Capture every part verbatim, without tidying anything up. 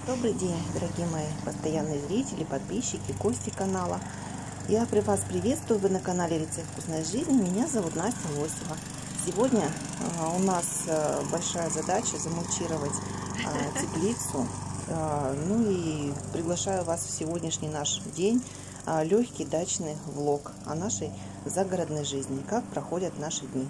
Добрый день, дорогие мои постоянные зрители, подписчики, гости канала. Я при вас приветствую, вы на канале Рецепт вкусной жизни. Меня зовут Настя Лосева. Сегодня у нас большая задача замульчировать теплицу. Ну и приглашаю вас в сегодняшний наш день, легкий дачный влог о нашей загородной жизни, как проходят наши дни.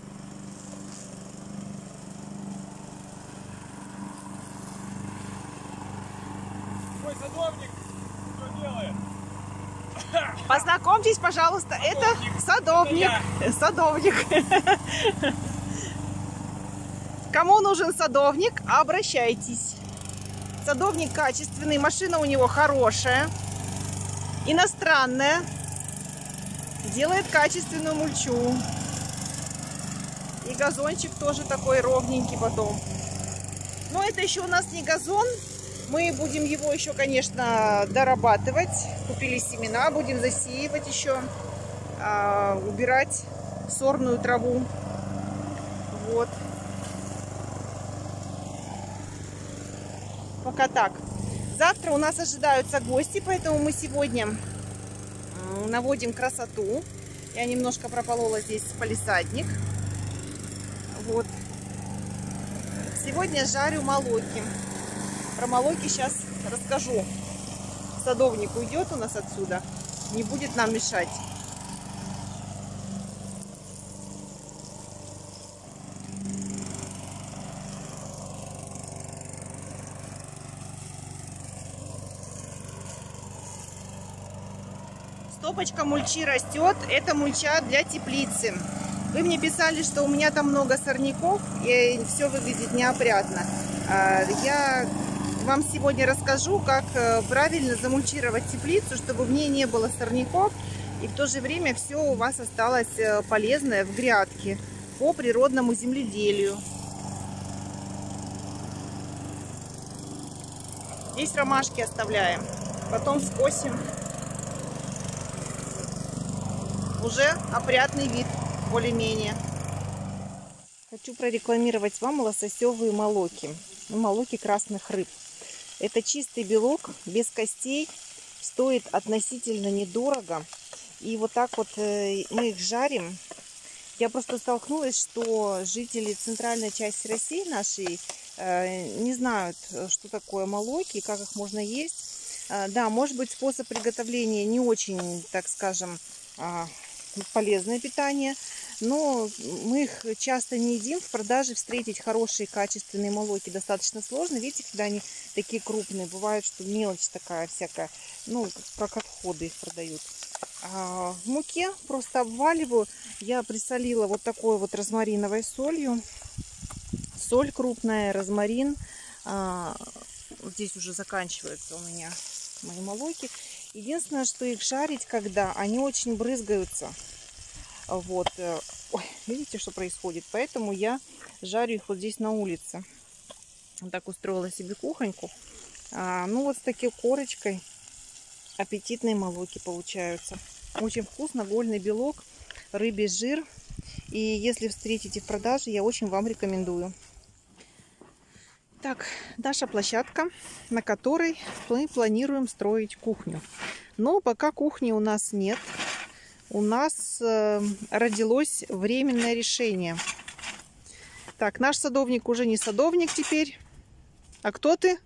Садовник, что делает? Познакомьтесь, пожалуйста, садовник. Это садовник. Это садовник. Кому нужен садовник, обращайтесь. Садовник качественный, машина у него хорошая, иностранная, делает качественную мульчу. И газончик тоже такой ровненький потом. Но это еще у нас не газон. Мы будем его еще, конечно, дорабатывать. Купили семена, будем засеивать еще, а, убирать сорную траву. Вот. Пока так. Завтра у нас ожидаются гости, поэтому мы сегодня наводим красоту. Я немножко прополола здесь палисадник. Вот. Сегодня жарю молоки. Про молоки сейчас расскажу. Садовник уйдет у нас отсюда, не будет нам мешать. Стопочка мульчи растет. Это мульча для теплицы. Вы мне писали, что у меня там много сорняков и все выглядит неопрятно. Я вам сегодня расскажу, как правильно замульчировать теплицу, чтобы в ней не было сорняков и в то же время все у вас осталось полезное в грядке по природному земледелию. Здесь ромашки оставляем, потом скосим. Уже опрятный вид, более-менее. Хочу прорекламировать вам лососевые молоки. Молоки красных рыб. Это чистый белок, без костей, стоит относительно недорого. И вот так вот мы их жарим. Я просто столкнулась, что жители центральной части России нашей не знают, что такое молоки, как их можно есть. Да, может быть, способ приготовления не очень, так скажем, полезное питание. Но мы их часто не едим. В продаже встретить хорошие качественные молоки достаточно сложно. Видите, когда они такие крупные, бывает, что мелочь такая всякая, ну, как отходы их продают. А в муке просто обваливаю. Я присолила вот такой вот розмариновой солью. Соль крупная, розмарин. А, здесь уже заканчиваются у меня мои молоки. Единственное, что их жарить, когда они очень брызгаются. Вот, ой, видите, что происходит? Поэтому я жарю их вот здесь на улице. Вот так устроила себе кухоньку. А, ну вот с такой корочкой аппетитные молоки получаются. Очень вкусно, вольный белок, рыбий жир. И если встретите в продаже, я очень вам рекомендую. Так, наша площадка, на которой мы планируем строить кухню. Но пока кухни у нас нет. У нас э, родилось временное решение. Так, наш садовник уже не садовник теперь. А кто ты?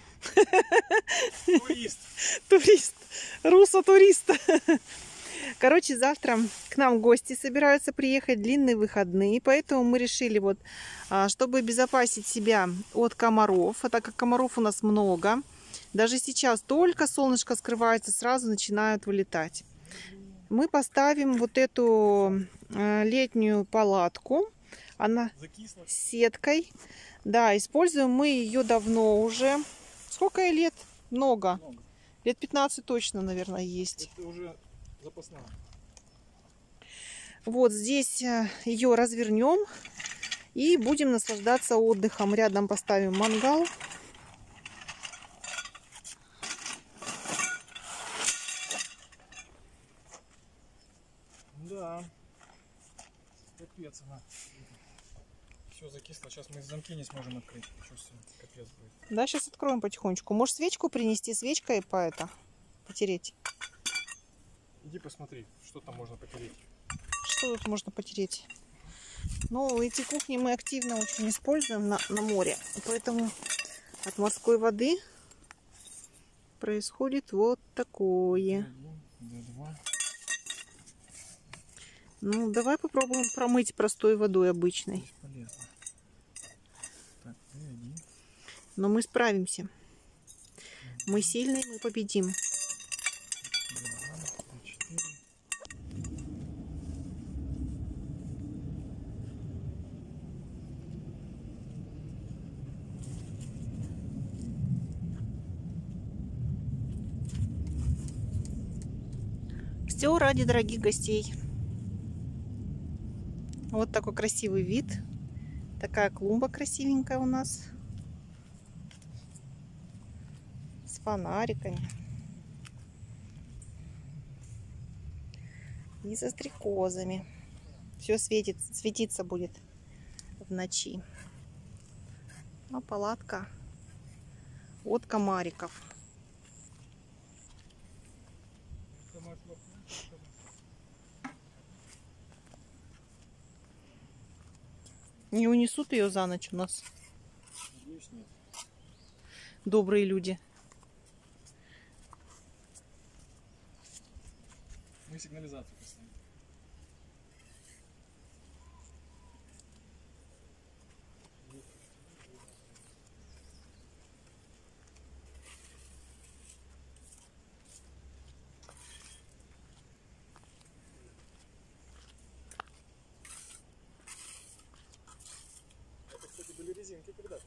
Турист. Турист. Руссо-турист. Короче, завтра к нам гости собираются приехать, длинные выходные. Поэтому мы решили, вот, чтобы обезопасить себя от комаров, а так как комаров у нас много, даже сейчас только солнышко скрывается, сразу начинают вылетать. Мы поставим вот эту летнюю палатку. Она Закисла. с сеткой. Да, используем мы ее давно уже. Сколько ей лет? Много. Много. Лет пятнадцать точно, наверное, есть. Это уже запасная. Вот здесь ее развернем и будем наслаждаться отдыхом. Рядом поставим мангал. Да. Капец она. Все закисло. Сейчас мы замки не сможем открыть. Чувствую, капец будет. Да, сейчас откроем потихонечку. Может, свечку принести, свечкой по это потереть? Иди посмотри, что там можно потереть. Что тут можно потереть? Ну, эти кухни мы активно очень используем на, на море. Поэтому от морской воды происходит вот такое. Один, два. Ну, давай попробуем промыть простой водой обычной. Бесполезно. Так, один. Но мы справимся. Мы сильные, мы победим. Все ради дорогих гостей. Вот такой красивый вид. Такая клумба красивенькая у нас. С фонариками. И со стрекозами. Все светит, светиться будет в ночи. А палатка от комариков. Не унесут ее за ночь у нас? Надеюсь, нет. Добрые люди. Мы сигнализацию поставим. Это, кстати, были резинки когда-то.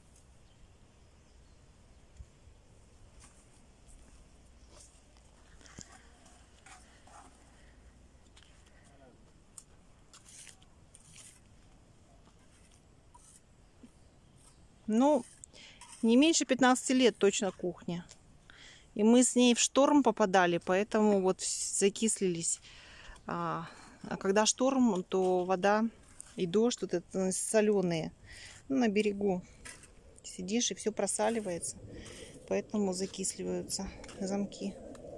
Ну, не меньше пятнадцати лет точно кухня. И мы с ней в шторм попадали, поэтому вот закислились. А, а когда шторм, то вода и дождь вот это соленые. Ну, на берегу сидишь и все просаливается, поэтому закисливаются замки.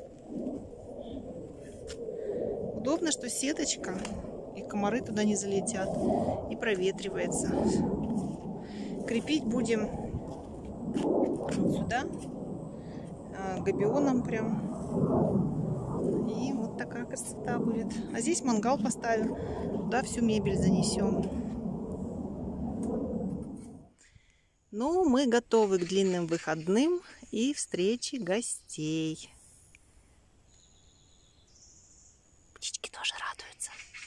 Удобно, что сеточка, и комары туда не залетят, и проветривается. Крепить будем вот сюда габионом прям. И вот такая красота будет. А здесь мангал поставим, туда всю мебель занесем. Ну, мы готовы к длинным выходным и встрече гостей. Птички тоже радуются.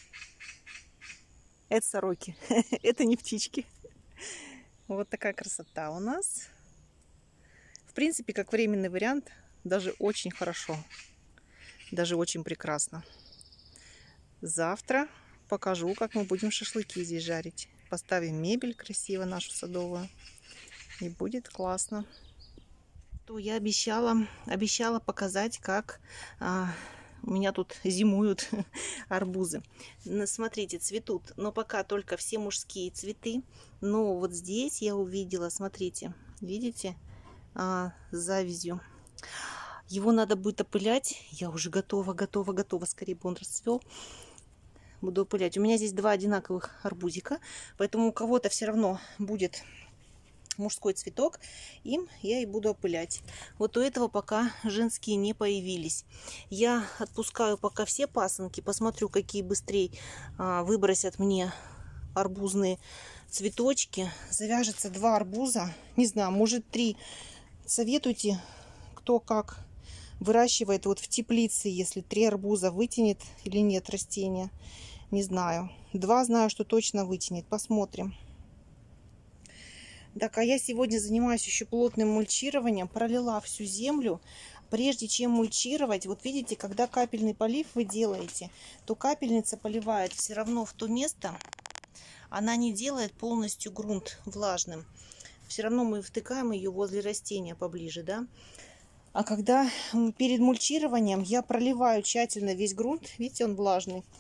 Это сороки, это не птички. Вот такая красота у нас. В принципе, как временный вариант, даже очень хорошо. Даже очень прекрасно. Завтра покажу, как мы будем шашлыки здесь жарить. Поставим мебель красиво нашу садовую. И будет классно. То я обещала, обещала показать, как а, у меня тут зимуют арбузы. Смотрите, цветут, но пока только все мужские цветы. Но вот здесь я увидела, смотрите, видите, а, с завязью. Его надо будет опылять. Я уже готова, готова, готова. Скорее бы он расцвел. Буду опылять. У меня здесь два одинаковых арбузика, поэтому у кого-то все равно будет мужской цветок, им я и буду опылять. Вот у этого пока женские не появились. Я отпускаю пока все пасынки, посмотрю, какие быстрее а, выбросят мне арбузные цветочки. Завяжется два арбуза, не знаю, может три. Советуйте, кто как выращивает вот в теплице, если три арбуза вытянет или нет растения. Не знаю. Два знаю, что точно вытянет. Посмотрим. Так, а я сегодня занимаюсь еще плотным мульчированием. Пролила всю землю. Прежде чем мульчировать, вот видите, когда капельный полив вы делаете, то капельница поливает все равно в то место. Она не делает полностью грунт влажным. Все равно мы втыкаем ее возле растения поближе, да. А когда перед мульчированием я проливаю тщательно весь грунт, видите, он влажный,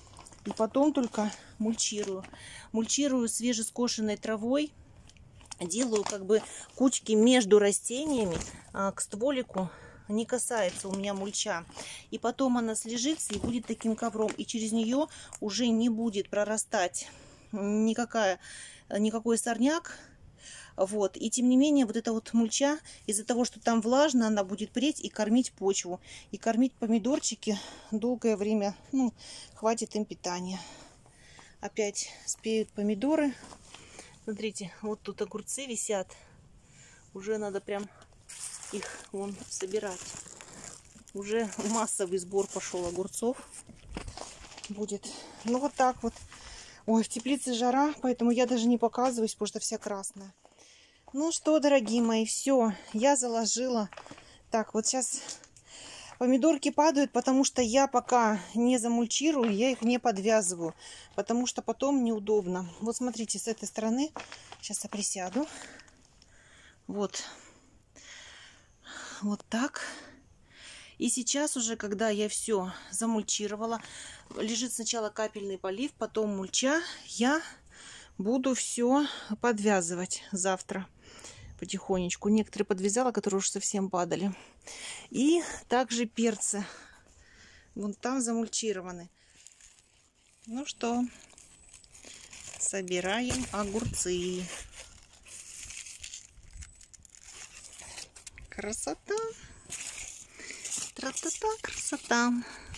И потом только мульчирую. Мульчирую свежескошенной травой. Делаю как бы кучки между растениями. К стволику не касается у меня мульча. И потом она слежится и будет таким ковром. И через нее уже не будет прорастать никакая, никакой сорняк. Вот. И тем не менее, вот эта вот мульча, из-за того, что там влажно, она будет преть и кормить почву. И кормить помидорчики долгое время, ну, хватит им питания. Опять спеют помидоры. Смотрите, вот тут огурцы висят. Уже надо прям их вон собирать. Уже массовый сбор пошел огурцов. Будет. Ну вот так вот. Ой, в теплице жара, поэтому я даже не показываюсь, потому что вся красная. Ну что, дорогие мои, все, я заложила. Так, вот сейчас помидорки падают, потому что я пока не замульчирую, я их не подвязываю, потому что потом неудобно. Вот смотрите, с этой стороны, сейчас я присяду. Вот, вот так. И сейчас уже, когда я все замульчировала, лежит сначала капельный полив, потом мульча, я буду все подвязывать завтра потихонечку. Некоторые подвязала, которые уже совсем падали. И также перцы. Вон там замульчированы. Ну что, собираем огурцы. Красота. Тра-та-та, красота.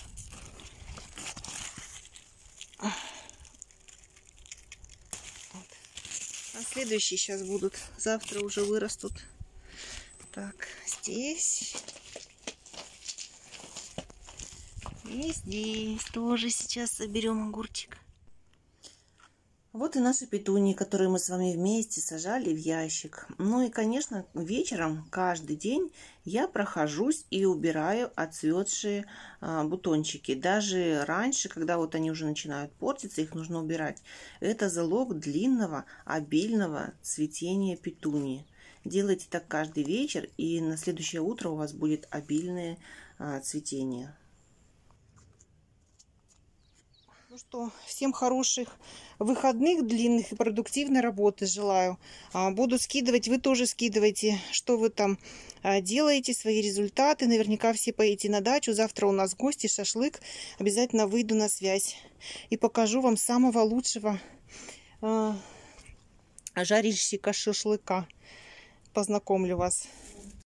А следующие сейчас будут. Завтра уже вырастут. Так, здесь. И здесь тоже сейчас соберем огурчик. Вот и наши петунии, которые мы с вами вместе сажали в ящик. Ну и, конечно, вечером каждый день я прохожусь и убираю отцветшие а, бутончики. Даже раньше, когда вот они уже начинают портиться, их нужно убирать. Это залог длинного, обильного цветения петунии. Делайте так каждый вечер, и на следующее утро у вас будет обильное а, цветение. Ну что, всем хороших выходных, длинных и продуктивной работы желаю. Буду скидывать, вы тоже скидывайте, что вы там делаете, свои результаты. Наверняка все поедете на дачу. Завтра у нас гости, шашлык. Обязательно выйду на связь и покажу вам самого лучшего жарильщика шашлыка. Познакомлю вас.